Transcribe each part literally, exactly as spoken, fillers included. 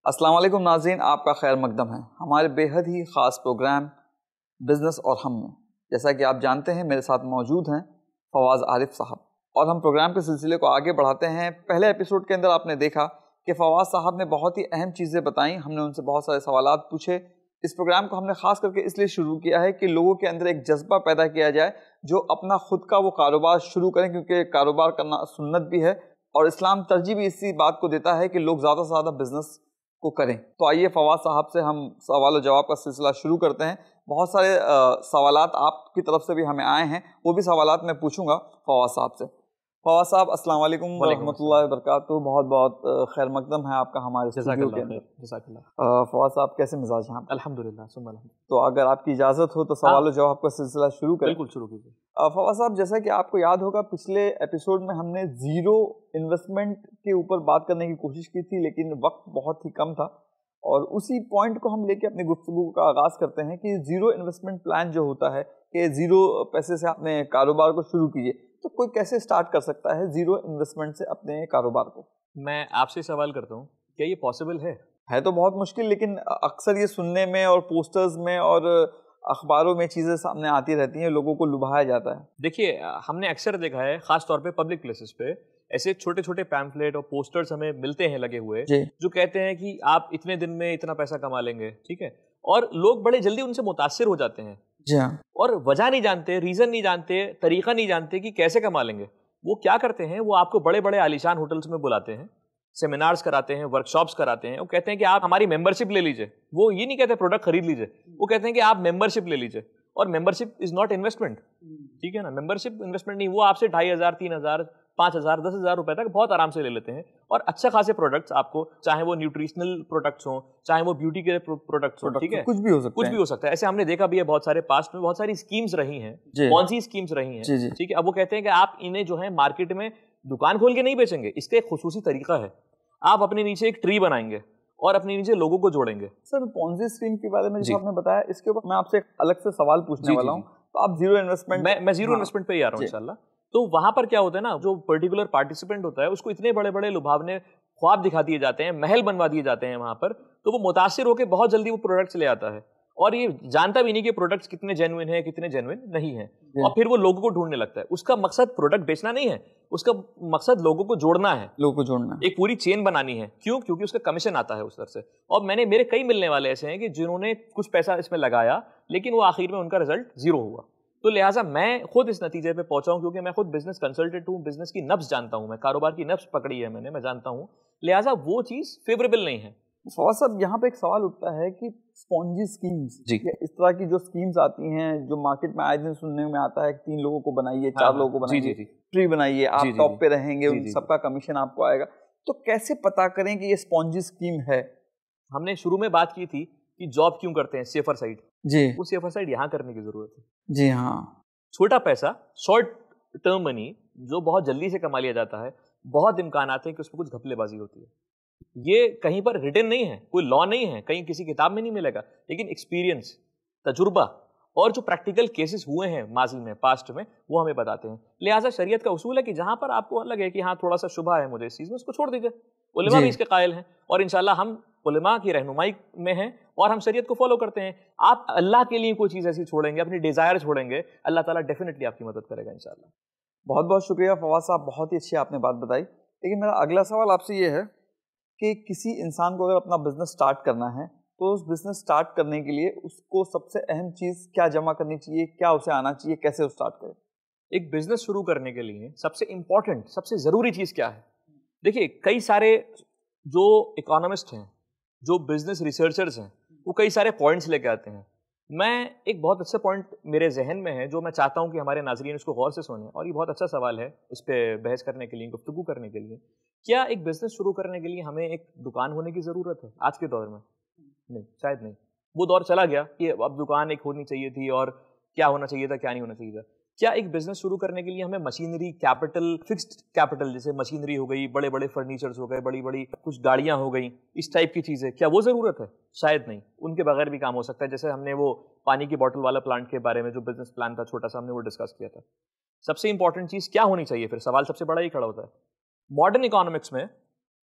السلام علیکم ناظرین، آپ کا خیر مقدم ہے ہمارے بے حد ہی خاص پروگرام بزنس اور ہم میں۔ جیسا کہ آپ جانتے ہیں میرے ساتھ موجود ہیں فواز عارف صاحب، اور ہم پروگرام کے سلسلے کو آگے بڑھاتے ہیں۔ پہلے ایپیسوڈ کے اندر آپ نے دیکھا کہ فواز صاحب نے بہت ہی اہم چیزیں بتائیں، ہم نے ان سے بہت سارے سوالات پوچھے۔ اس پروگرام کو ہم نے خاص کر کے اس لیے شروع کیا ہے کہ لوگوں کے اندر ایک جذبہ پیدا کیا جائے جو اپنا خود کا وہ کاروبار شروع کریں، کیونکہ کاروبار کرنا سنت بھی ہے اور اسلام ترجیح بھی اسی بات کو دیتا ہے کہ لوگ زیادہ سے زیادہ بزنس کو کریں۔ تو آئیے فواز صاحب سے ہم سوال و جواب کا سلسلہ شروع کرتے ہیں۔ بہت سارے سوالات آپ کی طرف سے بھی ہمیں آئے ہیں، وہ بھی سوالات میں پوچھوں گا فواز صاحب سے۔ فواز صاحب السلام علیکم ورحمۃ اللہ وبرکاتہ، بہت بہت خیر مقدم ہے آپ کا ہمارے اسٹوڈیو کے اندر۔ جزاک اللہ۔ فواز صاحب کیسے مزاج ہیں آپ؟ الحمدللہ ثم الحمد۔ تو اگر آپ کی اجازت ہو تو سوال و جواب کا سلسلہ شروع کریں۔ بالکل شروع کیجیے۔ فواز صاحب، جیسا کہ آپ کو یاد ہوگا پچھلے ایپیسوڈ میں ہم نے زیرو انویسٹمنٹ کے اوپر بات کرنے کی کوشش کی تھی، لیکن وقت بہت ہی کم تھا، اور اسی پوائنٹ کو ہم لے کے اپنی گفتگو کا آغاز کرتے ہیں کہ زیرو انویسٹمنٹ پلان جو ہوتا ہے کہ زیرو پیسے سے اپنے کاروبار کو شروع کیجیے، تو کوئی کیسے سٹارٹ کر سکتا ہے زیرو انویسٹمنٹ سے اپنے کاروبار کو؟ میں آپ سے سوال کرتا ہوں، کیا یہ پاسبل ہے؟ ہے تو بہت مشکل، لیکن اکثر یہ سننے میں اور پوسٹرز میں اور اخباروں میں چیزیں سامنے آتی رہتی ہیں، لوگوں کو لبھایا جاتا ہے۔ دیکھیے، ہم نے اکثر دیکھا ہے خاص طور پہ پبلک پلیسز پہ ایسے چھوٹے چھوٹے پیمفلیٹ اور پوسٹرز ہمیں ملتے ہیں لگے ہوئے، جی، جو کہتے ہیں کہ آپ اتنے دن میں اتنا پیسہ کما لیں گے، ٹھیک ہے، اور لوگ بڑے جلدی ان سے متاثر ہو جاتے ہیں، جی ہاں، اور وجہ نہیں جانتے، ریزن نہیں جانتے، طریقہ نہیں جانتے کہ کیسے کما لیں گے۔ وہ کیا کرتے ہیں، وہ آپ کو بڑے بڑے عالیشان ہوٹلس میں بلاتے ہیں، سیمینارز کراتے ہیں، ورک شاپس کراتے ہیں، وہ کہتے ہیں کہ آپ ہماری ممبرشپ لے لیجیے۔ وہ یہ نہیں کہتے پروڈکٹ خرید لیجیے، وہ کہتے ہیں کہ آپ ممبرشپ لے لیجیے، اور ممبرشپ از ناٹ انویسٹمنٹ، ٹھیک ہے نا، ممبرشپ انویسٹمنٹ نہیں۔ وہ آپ سے ڈھائی ہزار تین ہزار پانچ ہزار دس ہزار روپے تک بہت آرام سے لے لیتے ہیں، اور اچھے خاصے پروڈکٹس آپ کو، چاہے وہ نیوٹریشنل پروڈکٹس ہوں، چاہے وہ بیوٹی کے پروڈکٹس ہوں، ٹھیک ہے، کچھ بھی ہو سکتا ہے، کچھ بھی ہو سکتا ہے۔ ایسے ہم نے دیکھا بھی ہے بہت سارے پاسٹ میں بہت ساری اسکیمز رہی ہیں، کون سی اسکیمز رہی ہیں، ٹھیک ہے۔ اب وہ کہتے ہیں کہ آپ انہیں جو ہے مارکیٹ میں دکان کھول کے نہیں بیچیں گے، اس کا ایک خصوصی طریقہ ہے، آپ اپنے نیچے ایک ٹری بنائیں گے اور اپنے نیچے لوگوں کو جوڑیں گے۔ سر، پونزی اسکیم کے بارے میں جو آپ نے بتایا، اس کے اوپر میں آپ سے الگ سے سوال پوچھنے والا ہوں۔ تو آپ زیرو انویسٹمنٹ، میں میں زیرو انویسٹمنٹ پہ ہی آ رہا ہوں انشاءاللہ۔ تو وہاں پر کیا ہوتا ہے نا، جو پرٹیکولر پارٹیسپینٹ ہوتا ہے اس کو اتنے بڑے بڑے لبھاونے خواب دکھا دیے جاتے ہیں، محل بنوا دیے جاتے ہیں وہاں پر، تو وہ متاثر ہو کے بہت جلدی وہ پروڈکٹس لے آتا ہے، اور یہ جانتا بھی نہیں کہ پروڈکٹس کتنے جینوئن ہیں کتنے جینوئن نہیں ہیں، اور پھر وہ لوگوں کو ڈھونڈنے لگتا ہے۔ اس کا مقصد پروڈکٹ بیچنا نہیں ہے، اس کا مقصد لوگوں کو جوڑنا ہے، لوگوں کو جوڑنا ہے، ایک پوری چین بنانی ہے۔ کیوں؟ کیونکہ اس کا کمیشن آتا ہے اس طرف سے۔ اور میں نے میرے کئی ملنے والے ایسے ہیں کہ جنہوں نے کچھ پیسہ اس میں لگایا، لیکن وہ آخر میں ان کا رزلٹ زیرو ہوا۔ تو لہٰذا میں خود اس نتیجے پہ پہنچا ہوں، کیونکہ میں خود بزنس کنسلٹنٹ ہوں، بزنس کی نبض جانتا ہوں، میں کاروبار کی نبض پکڑی ہے میں نے، میں جانتا ہوں، لہٰذا وہ چیز فیوریبل نہیں ہے۔ فواز صاحب، یہاں پہ ایک سوال اٹھتا ہے کہ اسپونجی اسکیمز، جی، اس طرح کی جو اسکیمز آتی ہیں جو مارکیٹ میں آئے دن سننے میں آتا ہے کہ تین لوگوں کو بنائیے، چار لوگوں کو بنائیے، ٹری بنائیے، آپ ٹاپ پہ رہیں گے، ان سب کا کمیشن آپ کو آئے گا، تو کیسے پتا کریں کہ یہ اسپونجی اسکیم ہے؟ ہم نے شروع میں بات کی تھی کہ جاب کیوں کرتے ہیں سیفر سائڈ، جی، وہ سیفر سائڈ یہاں کرنے کی ضرورت ہے۔ جی ہاں، چھوٹا پیسہ، شارٹ ٹرم منی جو بہت جلدی سے کما لیا جاتا ہے، بہت امکانات ہیں کہ اس میں کچھ گھپلے بازی ہوتی ہے۔ یہ کہیں پر ریٹن نہیں ہے، کوئی لا نہیں ہے، کہیں کسی کتاب میں نہیں ملے گا، لیکن ایکسپیرینس، تجربہ اور جو پریکٹیکل کیسز ہوئے ہیں ماضی میں، پاسٹ میں، وہ ہمیں بتاتے ہیں۔ لہٰذا شریعت کا اصول ہے کہ جہاں پر آپ کو لگے کہ ہاں تھوڑا سا شبہ ہے مجھے اس چیز میں، اس کو چھوڑ دیجیے۔ علماء بھی اس کے قائل ہیں، اور انشاءاللہ ہم علماء کی رہنمائی میں ہیں اور ہم شریعت کو فالو کرتے ہیں۔ آپ اللہ کے لیے کوئی چیز ایسی چھوڑیں گے، اپنی ڈیزائر چھوڑیں گے، اللہ تعالیٰ ڈیفینیٹلی آپ کی مدد کرے گا انشاءاللہ۔ بہت بہت شکریہ فواز صاحب، بہت ہی اچھی آپ نے بات بتائی۔ لیکن میرا اگلا سوال آپ سے یہ ہے کہ کسی انسان کو اگر اپنا بزنس سٹارٹ کرنا ہے تو اس بزنس سٹارٹ کرنے کے لیے اس کو سب سے اہم چیز کیا جمع کرنی چاہیے، کیا اسے آنا چاہیے، کیسے وہ سٹارٹ کرے؟ ایک بزنس شروع کرنے کے لیے سب سے امپورٹنٹ، سب سے ضروری چیز کیا ہے؟ دیکھیے، کئی سارے جو اکانومسٹ ہیں، جو بزنس ریسرچرز ہیں، وہ کئی سارے پوائنٹس لے کے آتے ہیں۔ میں ایک بہت اچھا پوائنٹ میرے ذہن میں ہے جو میں چاہتا ہوں کہ ہمارے ناظرین اس کو غور سے سنیں، اور یہ بہت اچھا سوال ہے اس پہ بحث کرنے کے لیے، گفتگو کرنے کے لیے۔ کیا ایک بزنس شروع کرنے کے لیے ہمیں ایک دکان ہونے کی ضرورت ہے آج کے دور میں؟ نہیں، شاید نہیں۔ وہ دور چلا گیا کہ اب دکان ایک ہونی چاہیے تھی، اور کیا ہونا چاہیے تھا کیا نہیں ہونا چاہیے تھا۔ کیا ایک بزنس شروع کرنے کے لیے ہمیں مشینری، کیپٹل، فکسڈ کیپٹل، جیسے مشینری ہو گئی، بڑے بڑے فرنیچرز ہو گئے، بڑی بڑی کچھ گاڑیاں ہو گئیں، اس ٹائپ کی چیزیں، کیا وہ ضرورت ہے؟ شاید نہیں، ان کے بغیر بھی کام ہو سکتا ہے۔ جیسے ہم نے وہ پانی کی بوٹل والا پلانٹ کے بارے میں جو بزنس پلان تھا چھوٹا سا، ہم نے وہ ڈسکس کیا تھا۔ سب سے امپورٹنٹ چیز کیا ہونی چاہیے؟ پھر سوال سب سے بڑا ہی کھڑا ہوتا ہے۔ ماڈرن اکانومکس میں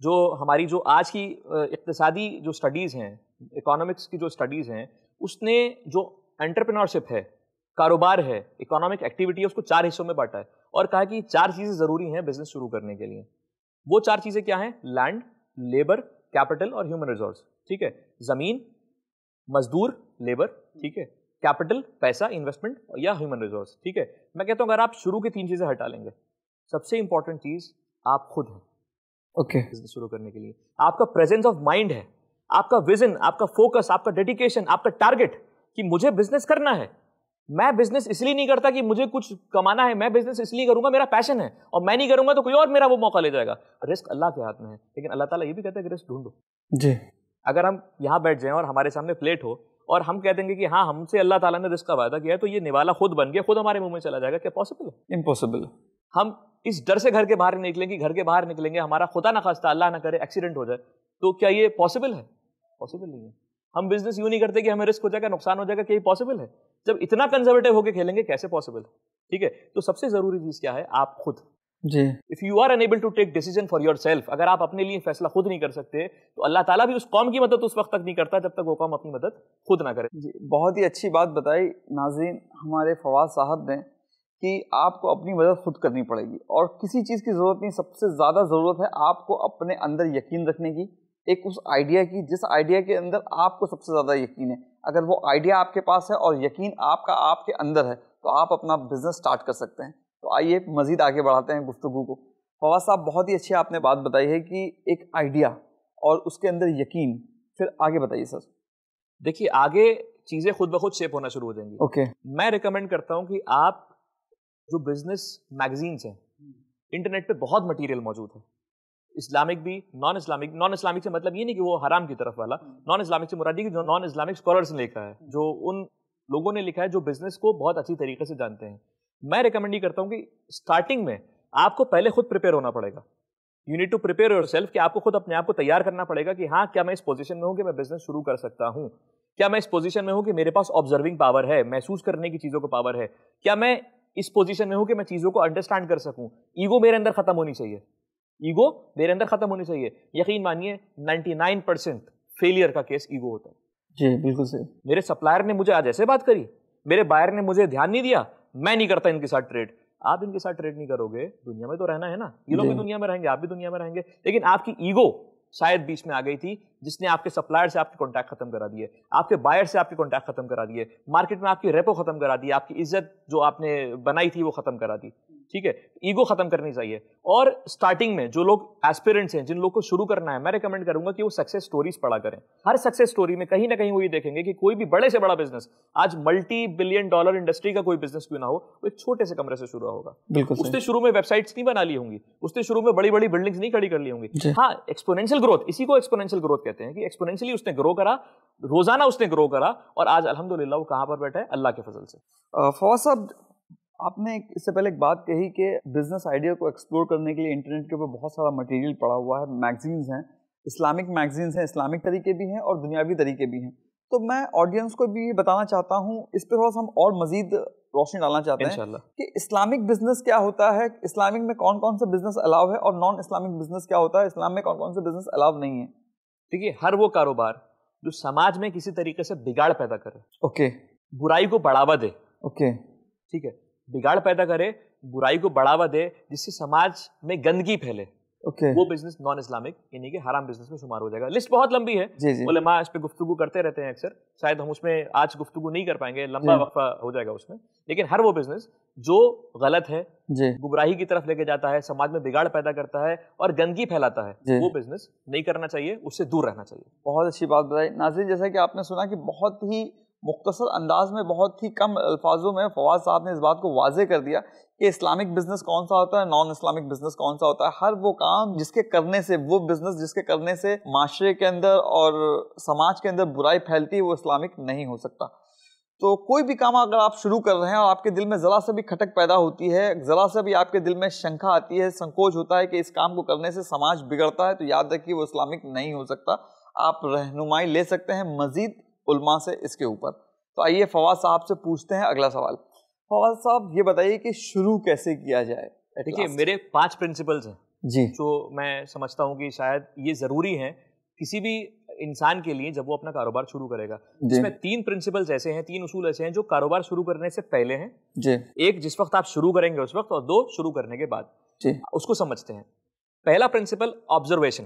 جو ہماری جو آج کی اقتصادی جو اسٹڈیز ہیں، اکانومکس کی جو اسٹڈیز ہیں، اس نے جو انٹرپرینورشپ ہے، کاروبار ہے، اکانومک ایکٹیویٹی ہے، اس کو چار حصوں میں بانٹا ہے اور کہا کہ چار چیزیں ضروری ہیں بزنس شروع کرنے کے لیے. وہ چار چیزیں کیا ہیں؟ لینڈ، لیبر، کیپٹل اور ہیومن ریسورس. ٹھیک ہے، زمین، مزدور، لیبر، ٹھیک ہے، کیپٹل، پیسہ، انویسٹمنٹ یا ہیومن ریسورس. ٹھیک ہے، میں کہتا ہوں اگر آپ شروع کی تین چیزیں ہٹا لیں گے، سب سے امپورٹنٹ چیز آپ خود ہیں. اوکے، بزنس شروع کرنے کے لیے آپ کا پریزنس آف مائنڈ ہے، آپ کا ویژن، آپ کا فوکس، آپ کا ڈیڈیکیشن، آپ کا ٹارگیٹ کہ مجھے بزنس کرنا ہے. میں بزنس اس لیے نہیں کرتا کہ مجھے کچھ کمانا ہے، میں بزنس اس لیے کروں گا میرا پیشن ہے، اور میں نہیں کروں گا تو کوئی اور میرا وہ موقع لے جائے گا. رسک اللہ کے ہاتھ میں ہے، لیکن اللہ تعالیٰ یہ بھی کہتا ہے کہ رسک ڈھونڈو. جی، اگر ہم یہاں بیٹھ جائیں اور ہمارے سامنے پلیٹ ہو اور ہم کہہ دیں گے کہ ہاں ہم سے اللہ تعالیٰ نے رزق کا وعدہ کیا ہے، تو یہ نوالا خود بن گیا، خود ہمارے منہ میں چلا جائے گا، کیا پاسبل ہے؟ امپاسبل. ہم اس ڈر سے گھر کے باہر نکلیں گے، گھر کے باہر نکلیں گے، ہمارا خدا نہ خواستہ اللہ نہ کرے ایکسیڈنٹ ہو جائے، تو کیا یہ پاسبل ہے؟ پاسبل نہیں ہے. ہم بزنس یوں نہیں کرتے کہ ہمیں رسک ہو جائے گا، نقصان ہو جائے گا، کیا یہ پاسبل ہے؟ جب اتنا کنزرویٹو ہو کے کھیلیں گے کیسے پاسبل ہے؟ ٹھیک ہے، تو سب سے ضروری چیز کیا ہے؟ آپ خود. جی، if you are enable to take decision for yourself, اگر آپ اپنے لیے فیصلہ خود نہیں کر سکتے تو اللہ تعالیٰ بھی اس قوم کی مدد اس وقت تک نہیں کرتا جب تک وہ قوم اپنی مدد خود نہ کرے. جی، بہت ہی اچھی بات بتائی ناظرین ہمارے فواز صاحب نے کہ آپ کو اپنی مدد خود کرنی پڑے گی اور کسی چیز کی ضرورت نہیں. سب سے زیادہ ضرورت ہے آپ کو اپنے اندر یقین رکھنے کی، ایک اس آئیڈیا کی جس آئیڈیا کے اندر آپ کو سب سے زیادہ یقین ہے. اگر وہ آئیڈیا آپ کے پاس ہے اور یقین آپ کا آپ کے اندر ہے تو آپ اپنا بزنس سٹارٹ کر سکتے ہیں. تو آئیے مزید آگے بڑھاتے ہیں گفتگو کو. فواز صاحب بہت ہی اچھی آپ نے بات بتائی ہے کہ ایک آئیڈیا اور اس کے اندر یقین. پھر آگے بتائیے سر. دیکھیے آگے چیزیں خود بخود شیپ ہونا شروع ہو جائیں گی. اوکے، میں ریکمینڈ کرتا ہوں کہ آپ جو بزنس میگزینس ہیں، انٹرنیٹ پہ بہت مٹیریل موجود ہے، اسلامک بھی، نان اسلامک. نان اسلامک سے مطلب یہ نہیں کہ وہ حرام کی طرف والا، نان اسلامک سے مراد یہ کہ جو نان اسلامک اسکالرس نے لکھا ہے، جو ان لوگوں نے لکھا ہے جو بزنس کو بہت اچھی طریقے سے جانتے ہیں. میں ریکمینڈ یہ کرتا ہوں کہ اسٹارٹنگ میں آپ کو پہلے خود پریپیئر ہونا پڑے گا. You need to prepare yourself کہ آپ کو خود اپنے آپ کو تیار کرنا پڑے گا کہ ہاں کیا میں اس پوزیشن میں ہوں کہ میں بزنس شروع کر سکتا ہوں، کیا میں اس پوزیشن میں ہوں کہ میرے پاس آبزرونگ پاور ہے، محسوس کرنے کی چیزوں کو پاور ہے، کیا میں اس پوزیشن میں ہوں کہ میں چیزوں کو انڈرسٹینڈ کر سکوں. ایگو میرے اندر ختم ہونی چاہیے، ایگو میرے اندر ختم ہونی چاہیے. یقین مانیے نائنٹی نائن پرسینٹ فیلئر کا کیس ایگو ہوتا ہے. جی بالکل صحیح. میرے سپلائر نے مجھے آج ایسے بات کری، میرے بائر نے مجھے دھیان نہیں دیا، میں نہیں کرتا ان کے ساتھ ٹریڈ. آپ ان کے ساتھ ٹریڈ نہیں کرو گے، دنیا میں تو رہنا ہے نا، یہ لوگ بھی دنیا میں رہیں گے، آپ بھی دنیا میں رہیں گے، لیکن آپ کی ایگو شاید بیچ میں آ گئی تھی جس نے آپ کے سپلائر سے آپ کے کانٹیکٹ ختم کرا دیے، آپ کے بائر سے آپ کے کانٹیکٹ ختم کرا دیے، مارکیٹ میں آپ کی ریپو ختم کرا دی، آپ کی عزت جو آپ نے بنائی تھی وہ ختم کرا دی. ٹھیک ہے، ایگو ختم کرنی چاہیے. اور اسٹارٹنگ میں جو لوگ ایسپیرنٹس ہیں، جن لوگوں کو شروع کرنا ہے، میں ریکمینڈ کروں گا کہ وہ سکسیس اسٹوریز پڑھا کریں. ہر سکسیس اسٹوری میں کہیں نہ کہیں وہ یہ دیکھیں گے کہ کوئی بھی بڑے سے بڑا بزنس، آج ملٹی بلین ڈالر انڈسٹری کا کوئی بزنس کیوں نہ ہو، وہ ایک چھوٹے سے کمرے سے شروع ہوگا. بالکل اس نے شروع میں ویب سائٹس نہیں بنا لی ہوں گی، اس نے شروع میں بڑی بڑی بلڈنگز نہیں کھڑی کر لی ہوں گی. ہاں ایکسپونینشیل گروتھ، اسی کو ایکسپونینشیل گروتھ کہتے ہیں کہ ایکسپونینشلی اس نے گرو کرا، روزانہ اس نے گرو کرا، اور آج الحمدللہ وہ کہاں پر بیٹھا ہے؟ اللہ کے فضل سے. فواز صاحب آپ نے اس سے پہلے ایک بات کہی کہ بزنس آئیڈیا کو ایکسپلور کرنے کے لیے انٹرنیٹ کے اوپر بہت سارا مٹیریل پڑا ہوا ہے، میگزینز ہیں، اسلامک میگزینز ہیں، اسلامک طریقے بھی ہیں اور دنیاوی طریقے بھی ہیں. تو میں آڈینس کو بھی یہ بتانا چاہتا ہوں، اس پہ تھوڑا سا ہم اور مزید روشنی ڈالنا چاہتے ہیں کہ اسلامک بزنس کیا ہوتا ہے، اسلامک میں کون کون سے بزنس الاؤ ہے، اور نان اسلامک بزنس کیا ہوتا ہے، اسلام میں کون کون سے بزنس الاؤ نہیں ہے. دیکھیے ہر وہ کاروبار جو سماج میں کسی طریقے سے بگاڑ پیدا کرے، اوکے، برائی کو بڑھاوا دے، اوکے، ٹھیک ہے، بگاڑ پیدا کرے، برائی کو بڑھاوا دے، جس سے سماج میں گندگی پھیلے، اوکے، وہ بزنس نان اسلامک یعنی کہ حرام بزنس میں شمار ہو جائے گا. لسٹ بہت لمبی ہے، جی جی علماء اس پہ گفتگو کرتے رہتے ہیں اکثر، شاید ہم اس میں آج گفتگو نہیں کر پائیں گے، لمبا وقفہ ہو جائے گا اس میں. لیکن ہر وہ بزنس جو غلط ہے، جی گمراہی کی طرف لے کے جاتا ہے، سماج میں بگاڑ پیدا کرتا ہے اور گندگی پھیلاتا ہے، وہ بزنس نہیں کرنا چاہیے، اس سے دور رہنا چاہیے. بہت اچھی بات بتائی ناظرین. جیسا کہ آپ نے سنا کہ بہت ہی مختصر انداز میں، بہت ہی کم الفاظوں میں فواز صاحب نے اس بات کو واضح کر دیا کہ اسلامک بزنس کون سا ہوتا ہے، نان اسلامک بزنس کون سا ہوتا ہے. ہر وہ کام جس کے کرنے سے، وہ بزنس جس کے کرنے سے معاشرے کے اندر اور سماج کے اندر برائی پھیلتی ہے، وہ اسلامک نہیں ہو سکتا. تو کوئی بھی کام اگر آپ شروع کر رہے ہیں اور آپ کے دل میں ذرا سا بھی کھٹک پیدا ہوتی ہے، ذرا سا بھی آپ کے دل میں شنکھا آتی ہے، سنکوچ ہوتا ہے کہ اس کام کو کرنے سے سماج بگڑتا ہے، تو یاد رکھیے وہ اسلامک نہیں ہو سکتا. آپ رہنمائی لے سکتے ہیں مزید علماء سے اس کے اوپر. تو آئیے فواز صاحب سے پوچھتے ہیں اگلا سوال. فواز صاحب یہ بتائیے کہ شروع کیسے کیا جائے؟ دیکھیے میرے پانچ پرنسپلز ہیں جی جو میں سمجھتا ہوں کہ شاید یہ ضروری ہیں کسی بھی انسان کے لیے جب وہ اپنا کاروبار شروع کرے گا. جی اس میں تین پرنسپلز ایسے ہیں, تین اصول ایسے ہیں جو کاروبار شروع کرنے سے پہلے ہیں. جی ایک جس وقت آپ شروع کریں گے اس وقت, اور دو شروع کرنے کے بعد. جی اس کو سمجھتے ہیں. پہلا پرنسپل آبزرویشن.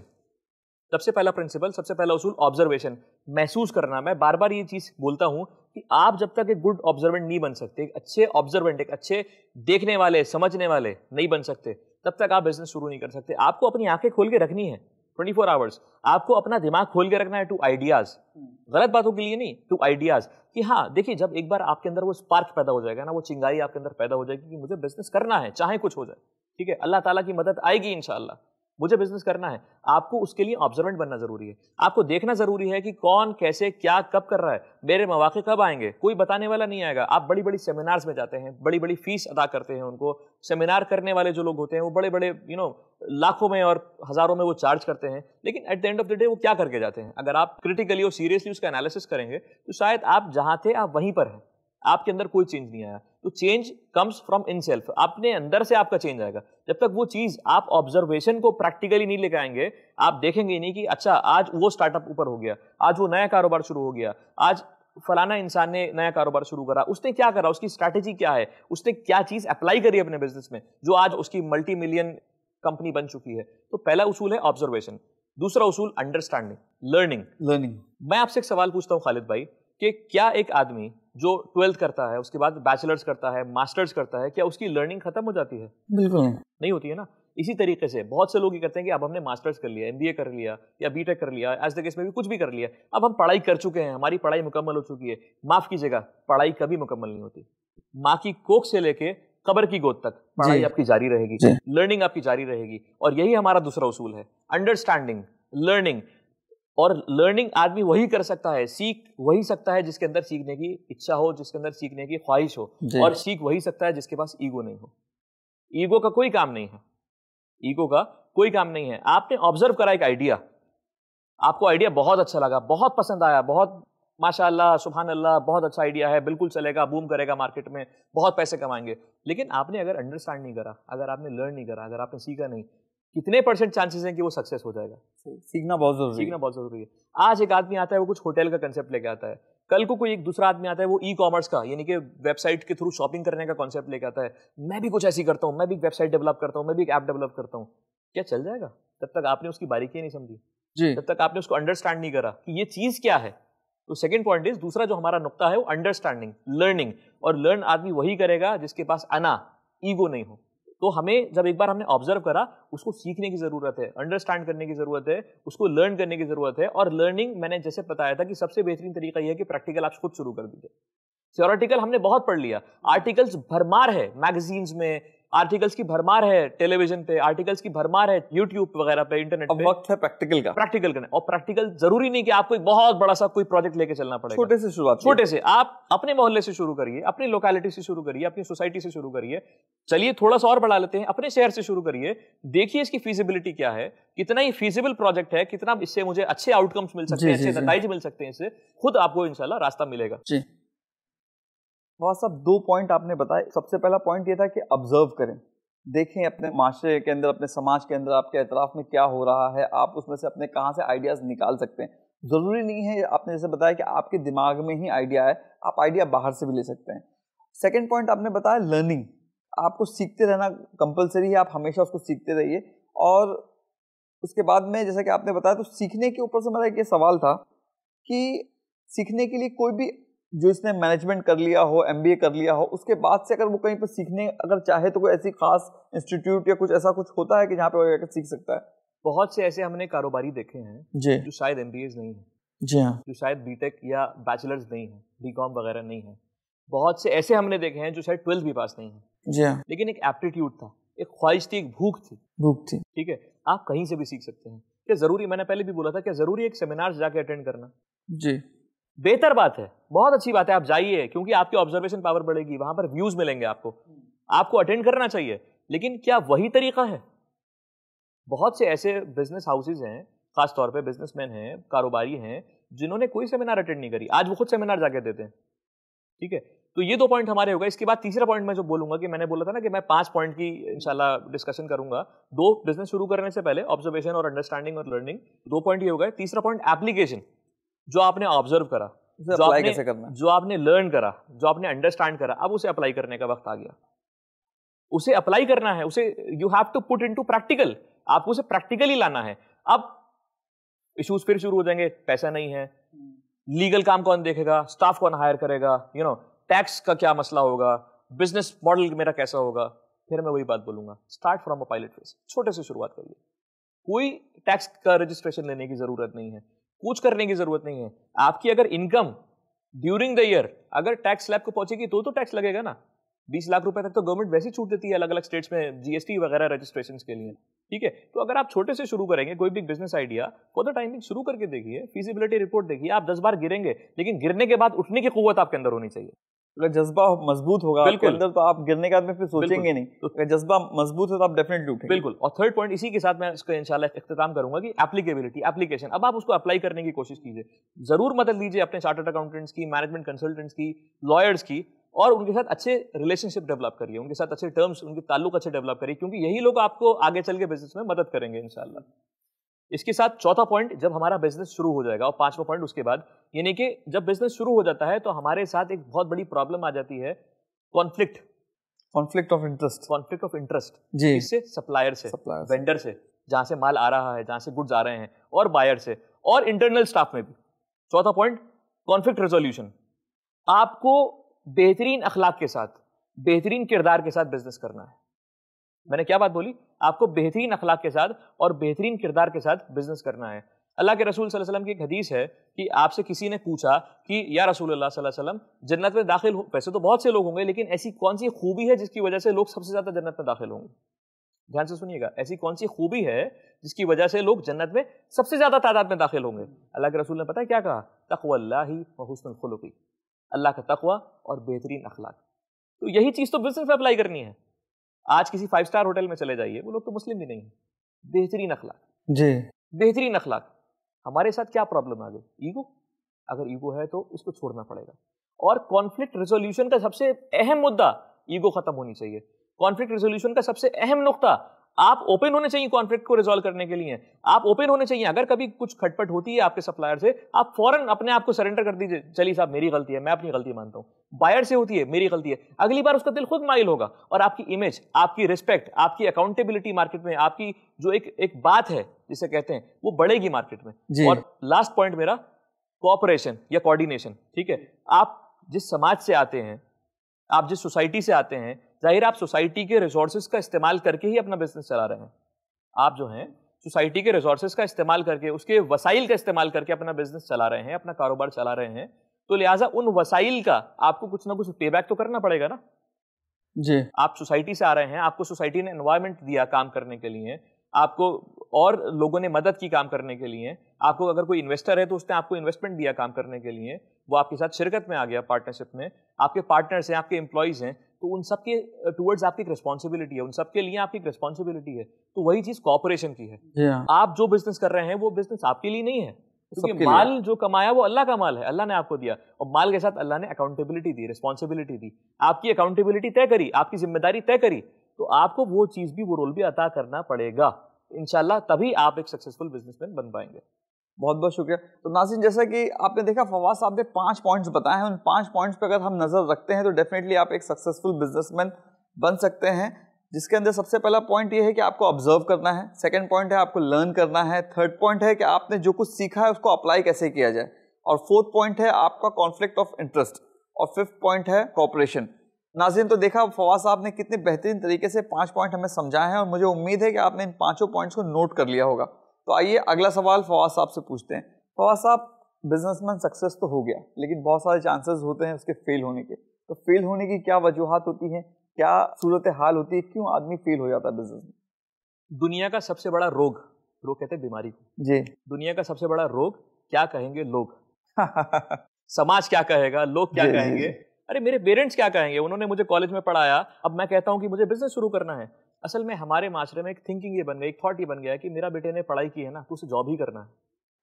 سب سے پہلا پرنسپل, سب سے پہلا اصول آبزرویشن, محسوس کرنا. میں بار بار یہ چیز بولتا ہوں کہ آپ جب تک ایک گڈ آبزروینٹ نہیں بن سکتے, ایک اچھے آبزروینٹ, ایک اچھے دیکھنے والے, سمجھنے والے نہیں بن سکتے, تب تک آپ بزنس شروع نہیں کر سکتے. آپ کو اپنی آنکھیں کھول کے رکھنی ہے ٹوئنٹی فور آورس. آپ کو اپنا دماغ کھول کے رکھنا ہے ٹو آئیڈیاز, غلط باتوں کے لیے نہیں, ٹو آئیڈیاز. کہ ہاں دیکھیے, جب ایک بار آپ کے اندر وہ اسپارک پیدا ہو جائے گا نا, وہ چنگاری آپ کے اندر پیدا ہو جائے گی کہ مجھے بزنس کرنا ہے چاہے کچھ ہو جائے, ٹھیک ہے, اللہ تعالیٰ کی مدد آئے گی انشاءاللہ, مجھے بزنس کرنا ہے. آپ کو اس کے لیے آبزروینٹ بننا ضروری ہے. آپ کو دیکھنا ضروری ہے کہ کون کیسے کیا کب کر رہا ہے, میرے مواقع کب آئیں گے, کوئی بتانے والا نہیں آئے گا. آپ بڑی بڑی سیمینارز میں جاتے ہیں, بڑی بڑی فیس ادا کرتے ہیں ان کو. سیمینار کرنے والے جو لوگ ہوتے ہیں وہ بڑے بڑے یو نو لاکھوں میں اور ہزاروں میں وہ چارج کرتے ہیں, لیکن at the end of the day وہ کیا کر کے جاتے ہیں؟ اگر آپ کریٹیکلی اور سیریسلی اس کا انالیسس کریں گے تو شاید آپ جہاں تھے آپ وہیں پر ہیں, آپ کے اندر کوئی چینج نہیں آیا. تو change comes from in self, اپنے اندر سے آپ کا چینج آئے گا. جب تک وہ چیز آپ آبزرویشن کو پریکٹیکلی نہیں لے کے آئیں گے, آپ دیکھیں گے نہیں کہ اچھا آج وہ اسٹارٹ اپ اوپر ہو گیا, آج وہ نیا کاروبار شروع ہو گیا, آج فلانا انسان نے نیا کاروبار شروع کرا, اس نے کیا کرا, اس کی اسٹریٹجی کیا ہے, اس نے کیا چیز اپلائی کری اپنے بزنس میں جو آج اس کی ملٹی ملین کمپنی بن چکی ہے. تو پہلا اصول ہے آبزرویشن. دوسرا اصول انڈرسٹینڈنگ, لرننگ. لرننگ. میں آپ سے ایک سوال پوچھتا ہوں خالد بھائی, کہ کیا ایک آدمی جو ٹویلتھ کرتا ہے, اس کے بعد بیچلرز کرتا ہے, ماسٹرز کرتا ہے, کیا اس کی لرننگ ختم ہو جاتی ہے؟ بالکل نہیں. نہیں ہوتی ہے نا. اسی طریقے سے بہت سے لوگ یہ کرتے ہیں کہ اب ہم نے ماسٹرز کر لیا, ایم بی اے کر لیا یا بی ٹیک کر لیا, ایز دا کیس میں بھی کچھ بھی کر لیا, اب ہم پڑھائی کر چکے ہیں, ہماری پڑھائی مکمل ہو چکی ہے. معاف کیجیے گا, پڑھائی کبھی مکمل نہیں ہوتی. ماں کی کوکھ سے لے کے قبر کی گود تک پڑھائی آپ کی جاری رہے گی, لرننگ آپ کی جاری رہے گی. اور یہی ہمارا دوسرا اصول ہے, انڈرسٹینڈنگ, لرننگ. اور لرننگ آدمی وہی کر سکتا ہے, سیکھ وہی سکتا ہے جس کے اندر سیکھنے کی اچھا ہو, جس کے اندر سیکھنے کی خواہش ہو. اور سیکھ وہی سکتا ہے جس کے پاس ایگو نہیں ہو. ایگو کا کوئی کام نہیں ہے, ایگو کا کوئی کام نہیں ہے. آپ نے آبزرو کرا ایک آئیڈیا, آپ کو آئیڈیا بہت اچھا لگا, بہت پسند آیا, بہت ماشاء اللہ سبحان اللہ بہت اچھا آئیڈیا ہے, بالکل چلے گا, بوم کرے گا مارکیٹ میں, بہت پیسے کمائیں گے. لیکن آپ نے اگر انڈرسٹینڈ نہیں کرا, اگر آپ نے لرن نہیں کرا, اگر آپ نے سیکھا نہیں, کتنے پرسنٹ چانسز ہیں کہ وہ سکسیس ہو جائے گا؟ سیکھنا بہت ضروری ہے. سیکھنا بہت ضروری ہے. آج ایک آدمی آتا ہے وہ کچھ ہوٹل کا کنسیپٹ لے کے آتا ہے, کل کو کوئی ایک دوسرا آدمی آتا ہے وہ ای کامرس کا یعنی کہ ویب سائٹ کے تھرو شاپنگ کرنے کا کانسیپٹ لے کے آتا ہے, میں بھی کچھ ایسی کرتا ہوں, میں بھی ویب سائٹ ڈیولپ کرتا ہوں, میں بھی ایک ایپ ڈیولپ کرتا ہوں. کیا چل جائے گا؟ جب تک آپ نے اس کی باریکیاں نہیں سمجھی, جی جب تک آپ نے اس کو انڈرسٹینڈ نہیں کرا کہ یہ چیز کیا ہے. تو سیکنڈ پوائنٹ از, دوسرا جو ہمارا نقطہ ہے وہ انڈرسٹینڈنگ, لرننگ. اور لرن آدمی وہی کرے گا جس کے پاس انا, ایگو نہیں ہو. تو ہمیں جب ایک بار ہم نے آبزرو کرا, اس کو سیکھنے کی ضرورت ہے, انڈرسٹینڈ کرنے کی ضرورت ہے, اس کو لرن کرنے کی ضرورت ہے. اور لرننگ میں نے جیسے بتایا تھا کہ سب سے بہترین طریقہ یہ ہے کہ پریکٹیکل آپ خود شروع کر دیجیے. تھیوریٹیکل ہم نے بہت پڑھ لیا, آرٹیکلس بھرمار ہے میگزینز میں, آرٹیکلس کی بھرمار ہے ٹیلی ویژن پہ, آرٹیکلس کی بھرمار ہے یوٹیوب وغیرہ پہ, انٹرنیٹ پہ. وقت ہے پریکٹیکل کا, پریکٹیکل کرنا. اور پریکٹیکل ضروری نہیں کہ آپ کو ایک بہت بڑا سا کوئی پروجیکٹ لے کے چلنا پڑے گا, چھوٹے سے شروعات, چھوٹے سے آپ اپنے محلے سے شروع کریے, اپنی لوکیلٹی سے شروع کریے, اپنی سوسائٹی سے شروع کریے. چلیے تھوڑا سا اور بڑھا لیتے ہیں, اپنے شہر سے شروع کریے, دیکھیے اس کی فیزیبلٹی کیا ہے, کتنا ہی فیزیبل پروجیکٹ ہے, کتنا اس سے مجھے اچھے آؤٹ کمس مل سکتے ہیں, اچھے نتائج مل سکتے ہیں, اس سے خود آپ کو انشاءاللہ راستہ ملے گا. جی فواز صاحب, دو پوائنٹ آپ نے بتائے. سب سے پہلا پوائنٹ یہ تھا کہ آبزرو کریں, دیکھیں اپنے معاشرے کے اندر, اپنے سماج کے اندر آپ کے اطراف میں کیا ہو رہا ہے, آپ اس میں سے اپنے کہاں سے آئیڈیاز نکال سکتے ہیں. ضروری نہیں ہے, آپ نے جیسے بتایا کہ آپ کے دماغ میں ہی آئیڈیا ہے, آپ آئیڈیا باہر سے بھی لے سکتے ہیں. سیکنڈ پوائنٹ آپ نے بتایا لرننگ, آپ کو سیکھتے رہنا کمپلسری ہے, آپ ہمیشہ اس کو سیکھتے رہیے. اور اس کے بعد میں جیسا کہ آپ نے بتایا, تو سیکھنے کے اوپر سے میرا ایک یہ سوال تھا کہ سیکھنے کے لیے کوئی بھی جو اس نے مینجمنٹ کر لیا ہو, ایم بی اے کر لیا ہو, اس کے بعد سے اگر وہ کہیں پہ سیکھنے اگر چاہے تو کوئی ایسی خاص انسٹیٹیوٹ یا کچھ ایسا کچھ ہوتا ہے کہ جہاں پہ وہ جا کے سیکھ سکتا ہے؟ بہت سے ایسے ہم نے کاروباری دیکھے ہیں جی جو شاید ایم بی ایز نہیں ہیں, جی ہاں, جو شاید بی ٹیک یا بیچلرز نہیں ہیں, بی کام وغیرہ نہیں ہیں. بہت سے ایسے ہم نے دیکھے ہیں جو شاید ٹویلتھ بھی پاس نہیں ہیں, جی ہاں, لیکن ایک ایپٹیٹیوڈ تھا, ایک خواہش تھی, ایک بھوک تھی, بھوک تھی. ٹھیک ہے, آپ کہیں سے بھی سیکھ سکتے ہیں. کیا ضروری, میں نے پہلے بھی بولا تھا, کیا ضروری ایک سیمینار جا کے اٹینڈ کرنا؟ جی بہتر بات ہے, بہت اچھی بات ہے, آپ جائیے, کیونکہ آپ کی آبزرویشن پاور بڑھے گی, وہاں پر ویوز ملیں گے آپ کو, آپ کو اٹینڈ کرنا چاہیے. لیکن کیا وہی طریقہ ہے؟ بہت سے ایسے بزنس ہاؤسز ہیں, خاص طور پہ بزنس مین ہیں, کاروباری ہیں, جنہوں نے کوئی سیمینار اٹینڈ نہیں کری, آج وہ خود سیمینار جا کے دیتے ہیں. ٹھیک ہے, تو یہ دو پوائنٹ ہمارے ہوگا. اس کے بعد تیسرا پوائنٹ میں جو بولوں گا کہ میں نے بولا تھا نا کہ میں پانچ پوائنٹ کی انشاءاللہ ڈسکشن کروں گا, دو بزنس شروع کرنے سے پہلے آبزرویشن اور انڈرسٹینڈنگ اور لرننگ, دو پوائنٹ یہ ہوگا. تیسرا پوائنٹ ایپلیکیشن, جو آپ نے آبزرو کرا, جو آپ نے جو آپ نے لرن کرا, جو آپ نے انڈرسٹینڈ کرا, اب اسے اپلائی کرنے کا وقت آ گیا. اسے اپلائی کرنا ہے, اسے you have to put into practical, آپ کو اسے پریکٹیکلی لانا ہے. اب ایشوز پھر شروع ہو جائیں گے, پیسہ نہیں ہے, لیگل کام کون دیکھے گا, اسٹاف کون ہائر کرے گا, یو نو ٹیکس کا کیا مسئلہ ہوگا, بزنس ماڈل میرا کیسا ہوگا. پھر میں وہی بات بولوں گا, start from a pilot phase, چھوٹے سے شروعات کریے. کوئی ٹیکس کا رجسٹریشن لینے کی ضرورت نہیں ہے, کچھ کرنے کی ضرورت نہیں ہے. آپ کی اگر انکم ڈیورنگ دا ایئر اگر ٹیکس سلیب کو پہنچے گی تو تو ٹیکس لگے گا نا. بیس لاکھ روپے تک تو گورنمنٹ ویسے چھوٹ دیتی ہے الگ الگ اسٹیٹس میں جی ایس ٹی وغیرہ رجسٹریشن کے لیے, ٹھیک ہے. تو اگر آپ چھوٹے سے شروع کریں گے کوئی بھی business idea, for the timing شروع کر کے دیکھیے, فیزیبلٹی رپورٹ دیکھیے. آپ دس بار گریں گے لیکن گرنے کے بعد اٹھنے کی قوت آپ کے اندر ہونی چاہیے. اگر جذبہ مضبوط ہوگا آپ کے اندر تو آپ گرنے کے بعد میں پھر سوچیں گے نہیں, اگر جذبہ مضبوط ہے تو آپ ڈیفینیٹلی اٹھیں گے. بالکل. اور تھرڈ پوائنٹ اسی کے ساتھ میں اس کا انشاءاللہ اختتام کروں گا کہ اپلیکیبلٹی, اپلیکیشن. اب آپ اس کو اپلائی کرنے کی کوشش کیجیے, ضرور مدد لیجیے اپنے چارٹرڈ اکاؤنٹنٹس کی, مینجمنٹ کنسلٹنٹس کی, لائرس کی, اور ان کے ساتھ اچھے ریلیشن شپ ڈیولپ کریے, ان کے ساتھ اچھے ٹرمس, ان کے تعلق اچھے ڈیولپ کریے, کیونکہ یہی لوگ آپ کو آگے چل کے بزنس میں مدد کریں گے انشاءاللہ. اس کے ساتھ چوتھا پوائنٹ, جب ہمارا بزنس شروع ہو جائے گا, اور پانچواں پوائنٹ اس کے بعد, یعنی کہ جب بزنس شروع ہو جاتا ہے تو ہمارے ساتھ ایک بہت بڑی پرابلم آ جاتی ہے, conflict conflict of interest conflict of interest جی, اس سے سپلائر سے, وینڈر سے, جہاں سے مال آ رہا ہے, جہاں سے گڈز آ رہے ہیں, اور بائر سے, اور انٹرنل اسٹاف میں بھی. چوتھا پوائنٹ, کانفلکٹ ریزولوشن. آپ کو بہترین اخلاق کے ساتھ, بہترین کردار کے ساتھ بزنس کرنا ہے. میں نے کیا بات بولی؟ آپ کو بہترین اخلاق کے ساتھ اور بہترین کردار کے ساتھ بزنس کرنا ہے. اللہ کے رسول صلی اللہ علیہ وسلم کی ایک حدیث ہے کہ آپ سے کسی نے پوچھا کہ یا رسول اللہ صلی اللہ علیہ وسلم, جنت میں داخل ہو, ویسے تو بہت سے لوگ ہوں گے, لیکن ایسی کون سی خوبی ہے جس کی وجہ سے لوگ سب سے زیادہ جنت میں داخل ہوں گے؟ دھیان سے سنیے گا, ایسی کون سی خوبی ہے جس کی وجہ سے لوگ جنت میں سب سے زیادہ تعداد میں داخل ہوں گے؟ اللہ کے رسول نے پتہ ہے کیا کہا؟ تقوی اللہ و حسن الخلق, اللہ کا تقوی اور بہترین اخلاق. تو یہی چیز تو بزنس میں اپلائی کرنی ہے. آج کسی فائیو اسٹار ہوٹل میں چلے جائیے, وہ لوگ تو مسلم بھی نہیں ہیں. بہترین اخلاق جی, بہترین اخلاق. ہمارے ساتھ کیا پرابلم آ گئی؟ ایگو. اگر ایگو ہے تو اس کو چھوڑنا پڑے گا. اور کانفلکٹ ریزولوشن کا سب سے اہم مدعا ایگو ختم ہونی چاہیے. کانفلکٹ ریزولوشن کا سب سے اہم نقطہ, آپ اوپن ہونے چاہیے کانفلکٹ کو ریزالو کرنے کے لیے. آپ اوپن ہونے چاہیے. اگر کبھی کچھ کھٹپٹ ہوتی ہے آپ کے سپلائر سے, آپ فوراً اپنے آپ کو سرنڈر کر دیجیے, چلیے صاحب میری غلطی ہے, میں اپنی غلطی مانتا ہوں. بائر سے ہوتی ہے, میری غلطی ہے. اگلی بار اس کا دل خود مائل ہوگا, اور آپ کی امیج, آپ کی رسپیکٹ, آپ کی اکاؤنٹیبلٹی مارکیٹ میں, آپ کی جو ایک ایک بات ہے جسے کہتے ہیں, وہ بڑھے گی مارکیٹ میں. اور لاسٹ پوائنٹ میرا, کوآپریشن یا کوآرڈینیشن. ٹھیک ہے, آپ جس سماج سے آتے ہیں, آپ جس سوسائٹی سے آتے ہیں, ظاہر آپ سوسائٹی کے ریسورسز کا استعمال کر کے ہی اپنا بزنس چلا رہے ہیں. آپ جو ہیں سوسائٹی کے ریسورسز کا استعمال کر کے, اس کے وسائل کا استعمال کر کے اپنا بزنس چلا رہے ہیں, اپنا کاروبار چلا رہے ہیں. تو لہٰذا ان وسائل کا آپ کو کچھ نہ کچھ پے بیک تو کرنا پڑے گا نا. جی, آپ سوسائٹی سے آ رہے ہیں, آپ کو سوسائٹی نے انوائرمنٹ دیا کام کرنے کے لیے, آپ کو اور لوگوں نے مدد کی کام کرنے کے لیے. آپ کو اگر کوئی انویسٹر ہے تو اس نے آپ کو انویسٹمنٹ دیا کام کرنے کے لیے, وہ آپ کے ساتھ شرکت میں آ گیا, پارٹنرشپ میں. آپ کے پارٹنرس ہیں, آپ کے امپلائیز ہیں, تو ان سب کے ٹورڈز آپ کی ایک رسپانسبلٹی ہے, ان سب کے لیے آپ کی ایک رسپانسبلٹی ہے. تو وہی چیز کوآپریشن کی ہے. آپ جو بزنس کر رہے ہیں وہ بزنس آپ کے لیے نہیں ہے, کیونکہ مال جو کمایا وہ اللہ کا مال ہے, اللہ نے آپ کو دیا, اور مال کے ساتھ اللہ نے اکاؤنٹیبلٹی دی, رسپانسبلٹی دی. آپ کی اکاؤنٹیبلٹی طے کری, آپ کی ذمہ داری طے کری, تو آپ کو وہ چیز بھی, وہ رول بھی عطا کرنا پڑے گا انشاءاللہ. تبھی آپ ایک سکسیسفل بزنس مین بن پائیں گے. بہت بہت شکریہ. تو ناظرین, جیسا کہ آپ نے دیکھا فواز صاحب نے پانچ پوائنٹس بتائے ہیں, ان پانچ پوائنٹس پہ اگر ہم نظر رکھتے ہیں تو ڈیفینیٹلی آپ ایک سکسیسفل بزنس مین بن سکتے ہیں, جس کے اندر سب سے پہلا پوائنٹ یہ ہے کہ آپ کو آبزرو کرنا ہے, سیکنڈ پوائنٹ ہے آپ کو لرن کرنا ہے, تھرڈ پوائنٹ ہے کہ آپ نے جو کچھ سیکھا ہے اس کو اپلائی کیسے کیا جائے, اور فورتھ پوائنٹ ہے آپ کا کانفلکٹ آف انٹرسٹ, اور ففتھ پوائنٹ ہے کوآپریشن. ناظرین, تو دیکھا فواز صاحب نے کتنے بہترین طریقے سے پانچ پوائنٹ ہمیں سمجھائے ہیں, اور مجھے امید ہے کہ آپ نے ان پانچوں پوائنٹس کو نوٹ کر لیا ہوگا. تو آئیے اگلا سوال فواز صاحب سے پوچھتے ہیں. فواز صاحب, بزنس مین سکسیس تو ہو گیا, لیکن بہت سارے چانسز ہوتے ہیں اس کے فیل ہونے کے. تو فیل ہونے کی کیا وجوہات ہوتی ہیں, کیا صورت حال ہوتی ہے, کیوں آدمی فیل ہو جاتا ہے بزنس میں؟ دنیا کا سب سے بڑا روگ, روگ کہتے ہیں بیماری کو. جی, دنیا کا سب سے بڑا روگ, کیا کہیں گے لوگ, سماج کیا کہے گا, لوگ کیا کہیں گے, ارے میرے پیرنٹس کیا کہیں گے, انہوں نے مجھے کالج میں پڑھایا, اب میں کہتا ہوں کہ مجھے بزنس شروع کرنا ہے. اصل میں ہمارے معاشرے میں ایک تھنکنگ یہ بن گئی, ایک تھاٹ یہ بن گیا ہے کہ میرا بیٹے نے پڑھائی کی ہے نا, تو اسے جاب ہی کرنا ہے.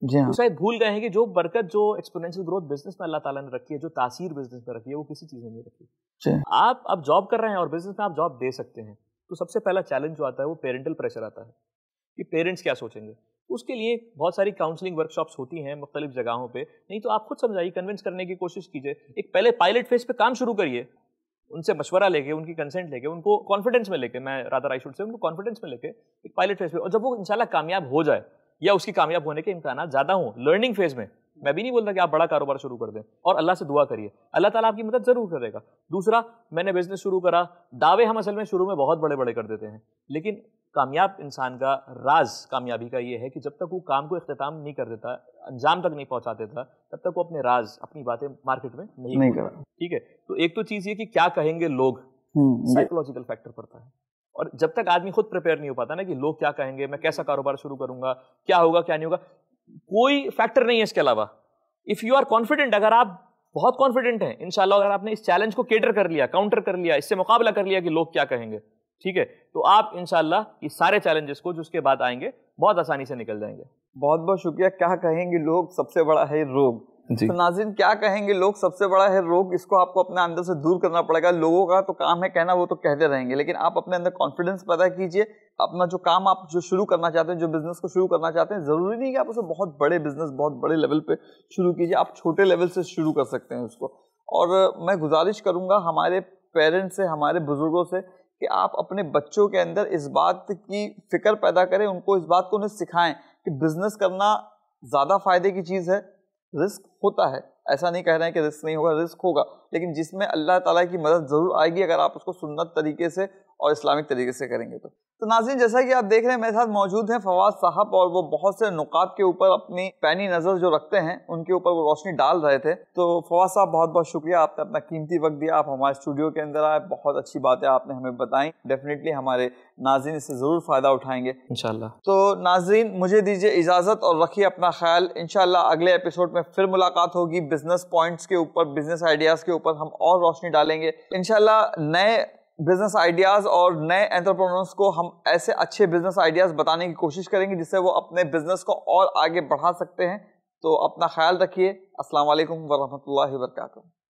جی ہاں. تو شاید بھول گئے ہیں کہ جو برکت جو ایکسپونینشیل گروتھ بزنس میں اللہ تعالیٰ نے رکھی ہے, جو تاثیر بزنس میں رکھی ہے, وہ کسی چیز میں نہیں رکھی. جی. آپ اب جاب کر رہے ہیں اور بزنس میں آپ جاب دے سکتے ہیں, تو سب سے پہلا چیلنج جو آتا ہے وہ پیرنٹل پریشر آتا ہے کہ پیرنٹس کیا سوچیں گے. اس کے لیے بہت ساری کاؤنسلنگ ورک شاپس ہوتی ہیں مختلف جگہوں پہ, نہیں تو آپ خود سمجھائیے, کنونس کرنے کی کوشش کیجیے. ایک پہلے پائلٹ فیز پہ کام شروع کریے, ان سے مشورہ لے کے, ان کی کنسنٹ لے کے, ان کو کانفیڈنس میں لے کے, میں رادر آئی شوڈ سے ان کو کانفیڈنس میں لے کے ایک پائلٹ فیز پہ, اور جب وہ انشاءاللہ کامیاب ہو جائے یا اس کی کامیاب ہونے کے امکانات زیادہ ہوں لرننگ فیز میں, میں بھی نہیں بولتا کہ آپ بڑا کاروبار شروع کر دیں, اور اللہ سے دعا کریے, اللہ تعالیٰ آپ کی مدد ضرور کرے گا. دوسرا, میں نے بزنس شروع کرا, دعوے ہم اصل میں شروع میں بہت بڑے بڑے کر دیتے ہیں, لیکن کامیاب انسان کا راز کامیابی کا یہ ہے کہ جب تک وہ کام کو اختتام نہیں کر دیتا, انجام تک نہیں پہنچا دیتا, تب تک وہ اپنے راز, اپنی باتیں مارکیٹ میں نہیں کرتا. ٹھیک ہے, تو ایک تو چیز یہ کہ کیا کہیں گے لوگ, سائیکولوجیکل فیکٹر پڑتا ہے. اور جب تک آدمی خود پریپیئر نہیں ہو پاتا نا کہ لوگ کیا کہیں گے, میں کیسا کاروبار شروع کروں گا, کیا ہوگا کیا نہیں ہوگا, کوئی فیکٹر نہیں ہے اس کے علاوہ. اف یو آر کانفیڈنٹ, اگر آپ بہت کانفیڈنٹ ہیں انشاءاللہ, اگر آپ نے اس چیلنج کو کیٹر کر لیا, کاؤنٹر کر لیا, اس سے مقابلہ کر لیا کہ لوگ کیا کہیں گے, ٹھیک ہے, تو آپ انشاءاللہ یہ سارے چیلنجز کو جو اس کے بعد آئیں گے بہت آسانی سے نکل جائیں گے. بہت بہت شکریہ. کیا کہیں گے لوگ, سب سے بڑا ہے روگ. جی. تو ناظرین, کیا کہیں گے لوگ, سب سے بڑا ہے روگ. اس کو آپ کو اپنے اندر سے دور کرنا پڑے گا. لوگوں کا تو کام ہے کہنا, وہ تو کہتے رہیں گے, لیکن آپ اپنے اندر کانفیڈنس پیدا کیجئے. اپنا جو کام آپ جو شروع کرنا چاہتے ہیں, جو بزنس کو شروع کرنا چاہتے ہیں, ضروری نہیں کہ آپ اسے بہت بڑے بزنس, بہت بڑے لیول پہ شروع کیجئے, آپ چھوٹے لیول سے شروع کر سکتے ہیں اس کو. اور میں گزارش کروں گا ہمارے پیرنٹس سے, ہمارے بزرگوں سے, کہ آپ اپنے بچوں کے اندر اس بات کی فکر پیدا کریں, ان کو اس بات کو انہیں سکھائیں کہ بزنس کرنا زیادہ فائدے کی چیز ہے. رسک ہوتا ہے, ایسا نہیں کہہ رہے ہیں کہ رسک نہیں ہوگا, رسک ہوگا, لیکن جس میں اللہ تعالیٰ کی مدد ضرور آئے گی اگر آپ اس کو سنت طریقے سے اور اسلامک طریقے سے کریں گے. تو تو ناظرین, جیسا کہ آپ دیکھ رہے ہیں میرے ساتھ موجود ہیں فواز صاحب, اور وہ بہت سے نکات کے اوپر اپنی پینی نظر جو رکھتے ہیں ان کے اوپر وہ روشنی ڈال رہے تھے. تو فواز صاحب, بہت بہت شکریہ, آپ نے اپنا قیمتی وقت دیا, آپ ہمارے اسٹوڈیو کے اندر آئے, بہت اچھی باتیں آپ نے ہمیں بتائیں. ڈیفینیٹلی ہمارے ناظرین اس سے ضرور فائدہ اٹھائیں گے انشاءاللہ. تو ناظرین, مجھے دیجیے اجازت اور رکھیے اپنا خیال. انشاءاللہ اگلے ایپیسوڈ میں پھر ملاقات ہوگی. بزنس پوائنٹس کے اوپر, بزنس آئیڈیاز کے اوپر ہم اور روشنی ڈالیں گے. انشاءاللہ نئے بزنس آئیڈیاز اور نئے انٹرپرینورز کو ہم ایسے اچھے بزنس آئیڈیاز بتانے کی کوشش کریں گے جس سے وہ اپنے بزنس کو اور آگے بڑھا سکتے ہیں. تو اپنا خیال رکھیے. السلام علیکم ورحمۃ اللہ وبرکاتہ.